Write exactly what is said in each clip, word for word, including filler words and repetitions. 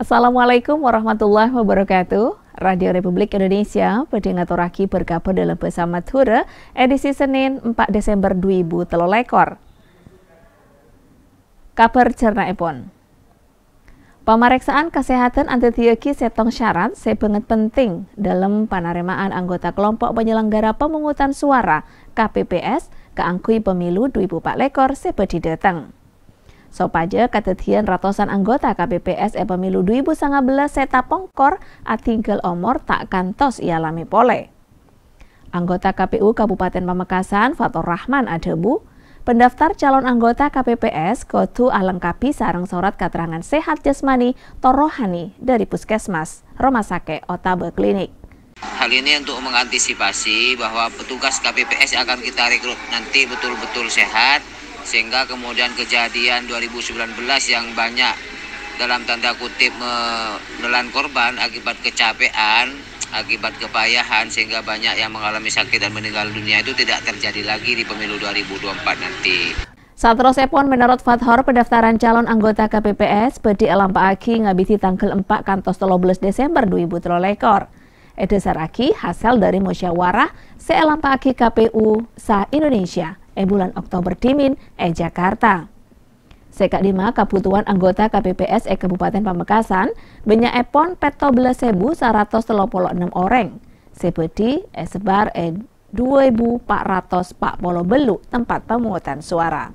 Assalamualaikum warahmatullahi wabarakatuh. Radio Republik Indonesia pendengarake berkabar dalam bersama Tura edisi Senin empat Desember dua ribu tiga belas. Kabar cerna epon. Pemeriksaan kesehatan antitiaki setong syarat sebanget penting dalam penerimaan anggota kelompok penyelenggara pemungutan suara K P P S keangkui pemilu dua ribu empat belas seperti datang. Sopaja katetian ratusan anggota K P P S e pemilu dua ribu sembilan belas seta pongkor atinggal omor tak kantos ialami pole. Anggota K P U Kabupaten Pamekasan Fatur Rahman Adebu, pendaftar calon anggota K P P S kudu alengkapi sareng surat keterangan sehat jasmani torohani dari puskesmas, rumah sakit, otabe klinik. Hal ini untuk mengantisipasi bahwa petugas K P P S akan kita rekrut nanti betul-betul sehat, sehingga kemudian kejadian dua ribu sembilan belas yang banyak dalam tanda kutip menelan korban akibat kecapean, akibat kepayahan sehingga banyak yang mengalami sakit dan meninggal dunia itu tidak terjadi lagi di pemilu dua ribu dua puluh empat nanti. Satrosepon menurut Fathor pendaftaran calon anggota K P P S bedi alampaaki ngabiti tanggal empat kantos tiga belas Desember dua ribu tiga belas. Edesaraki hasil dari musyawarah sealampaaki K P U sa Indonesia e bulan Oktober Dimin e Jakarta. Sekak lima kebutuhan anggota K P P S e Kabupaten Pamekasan banyak epon peto belas ribu seratus telur puluh enam orang. Seperti e sebar e dua ribu empat ratus empat puluh belu tempat pemungutan suara.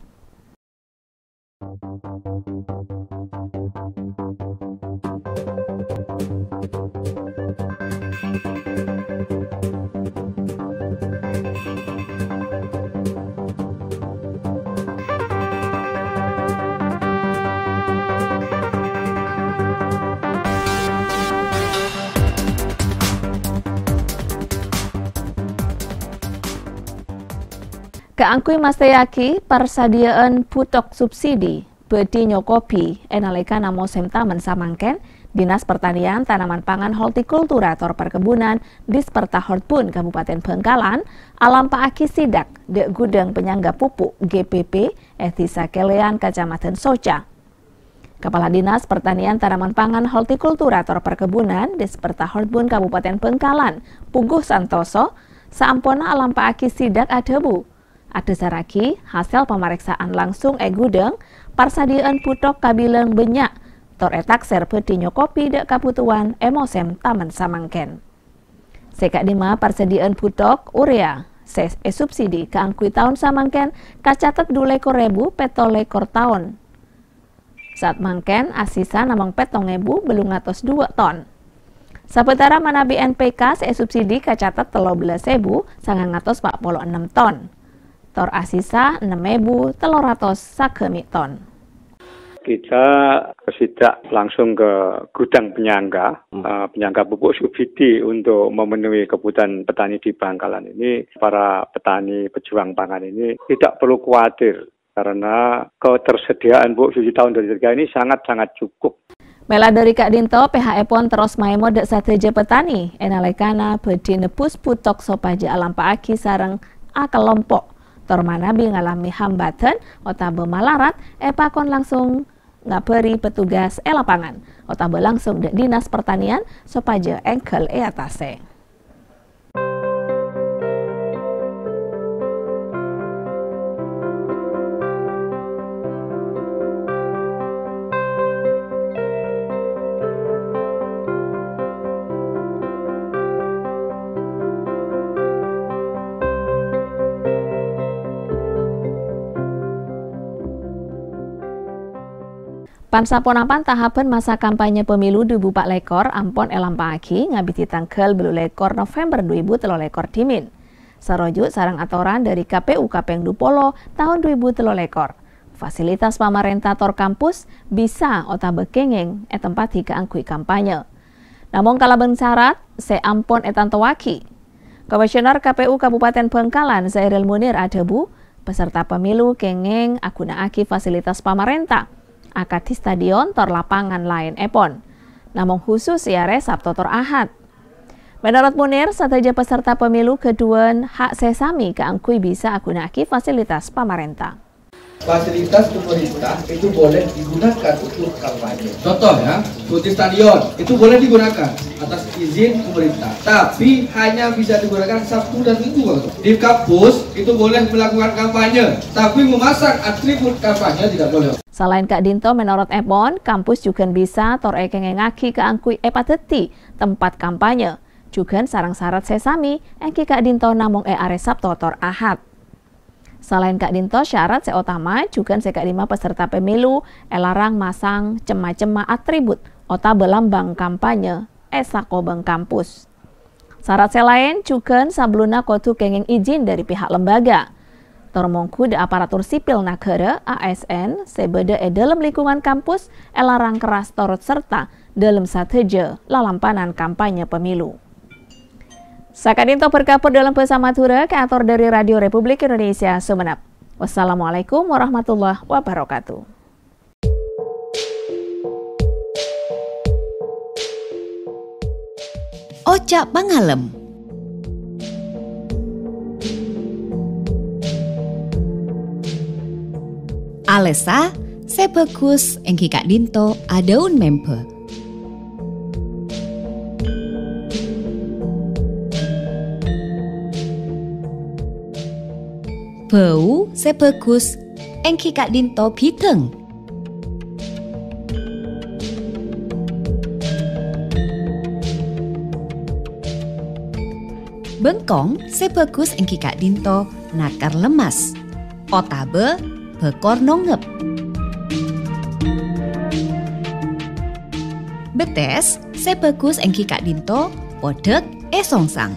Keangkui masteyaki persediaan putok subsidi bedi nyokopi enalika namo semtamen samangken Dinas Pertanian Tanaman Pangan Hortikulturator Perkebunan Disperta Hortpun Kabupaten Bengkalan alampaaki sidak dek gudang penyangga pupuk G P P Etisa Kelean Kecamatan Soca. Kepala Dinas Pertanian Tanaman Pangan Hortikulturator Perkebunan Disperta Hortpun Kabupaten Bengkalan Puguh Santoso saampona alampaaki sidak adebu. Adesaraki hasil pemeriksaan langsung e gudang persediaan putok kabilang banyak tor etak serpe di nyokopi dek kabutuhan emosem taman samangken. Sekak lima persediaan putok urea ses e subsidi keangkui tahun samangken kacatet dua lekor ribu peto lekor tahun. Saat mangken asisa namang petong ebu belum ngatos dua ton. Sapetara manabi N P K se subsidi kacatet telur belas ribu sangang ngatos empat puluh enam ton. Tor asisa enam ribu telur ratus sakemi ton. Kita sidak langsung ke gudang penyangga, hmm. uh, penyangga pupuk subsidi untuk memenuhi kebutuhan petani di Bangkalan ini. Para petani pejuang pangan ini tidak perlu khawatir karena ketersediaan pupuk subsidi tahun dua ribu tiga ini sangat-sangat cukup. Mela dari Kak Dinto, P H E pon terus maemo dek sateja petani, enalekana bedi nepus putok sopaja alampaaki sareng a kelompok. Tormanabi ngalami hambatan, otabe malarat, epakon langsung ngaberi petugas e lapangan. Otabe langsung dek Dinas Pertanian, sopaja engkel e atase. Pansaponapan tahapan masa kampanye pemilu dua ribu empat lekor ampon elampaaki ngabiti tanggal belu lekor November dua ribu tiga lekor dimin. Sarojuk sarang atoran dari K P U Kapeng Dupolo tahun dua ribu tiga lekor. Fasilitas pamarentator kampus bisa otabe kengeng e tempat hika angkui kampanye. Namun kalaben syarat se ampon etantowaki. Komisioner K P U Kabupaten Bengkalan Zairil Munir Adebu peserta pemilu kengeng akunaaki fasilitas pamarenta. Akati stadion tor lapangan lain epon. Namun khusus iare Sabtu tor Ahad. Menurut Munir, sateja peserta pemilu keduan hak sesami keangkui bisa akunaki fasilitas pamarenta. fasilitas pemerintah itu boleh digunakan untuk kampanye. Contoh ya, seperti stadion itu boleh digunakan atas izin pemerintah, tapi hanya bisa digunakan Sabtu dan Minggu. Di kampus itu boleh melakukan kampanye, tapi memasang atribut kampanye tidak boleh. Selain Kak Dinto, menurut Epon, kampus juga bisa tor ekeng ngaki keangkui epateti tempat kampanye. Juga sarang syarat sesami, engki Kak Dinto namung e are Sabtu tor Ahad. Selain Kak Dinto, syarat seutama juga seka lima peserta pemilu elarang masang cema-cema atribut ota belambang kampanye esako beng kampus. Syarat selain juga sabluna kotu kenging izin dari pihak lembaga. Tormongku de aparatur sipil negara A S N sebeda e dalam lingkungan kampus elarang keras torut serta dalam sateja lalampanan kampanye pemilu. Kak Dinto berkapur dalam Bahasa Madura, kantor dari Radio Republik Indonesia Sumeneb. Wassalamualaikum warahmatullahi wabarakatuh. Oca Pangalem. Alesa, sebagus engki Kak Dinto adaun member. Bau sebagus engki Kak Dinto biteng. Bengkong sebagus engki Kak Dinto nakar lemas. Otabe bekor nongep. Betes sebagus engki Kak Dinto podek esongsang.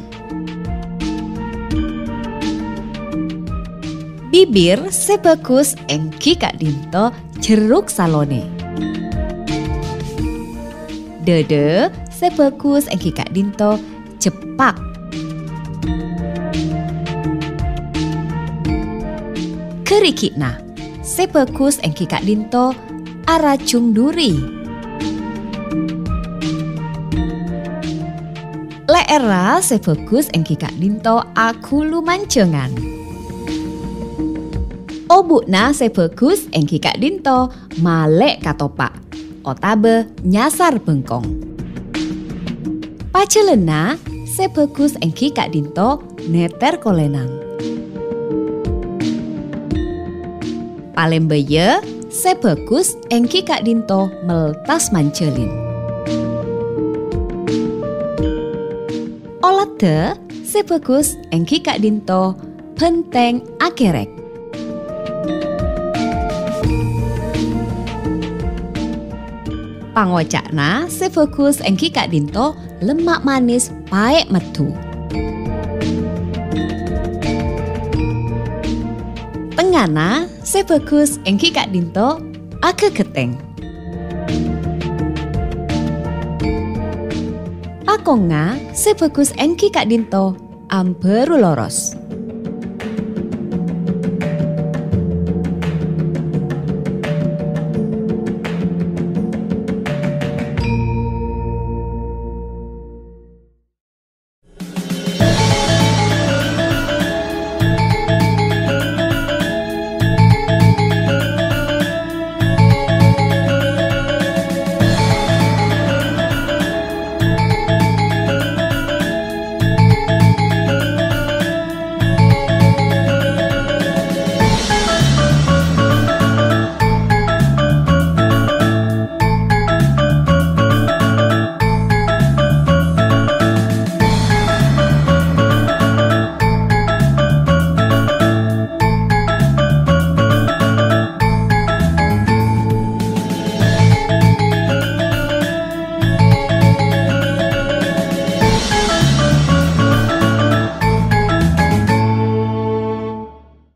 Bibir sebagus engki Kak Dinto jeruk salone. Dede sebagus engki Kak Dinto cepak. Kerikina sebagus engki Kak Dinto aracung duri. Leera sebagus engki Kak Dinto aku lumancengan. Obukna sebagus engki Kak Dinto malek katopak. Otabe nyasar bengkong. Pacelena sebagus engki Kak Dinto neter kolenang. Palembeye sebagus engki Kak Dinto meltas mancelin. Olade sebagus engki Kak Dinto penteng akerek. Pangocakna sebagus engki Kak Dinto lemak manis paek metu. Tengana sebagus engki Kak Dinto ake keteng. Pakonga sebagus engki Kak Dinto amberu loros.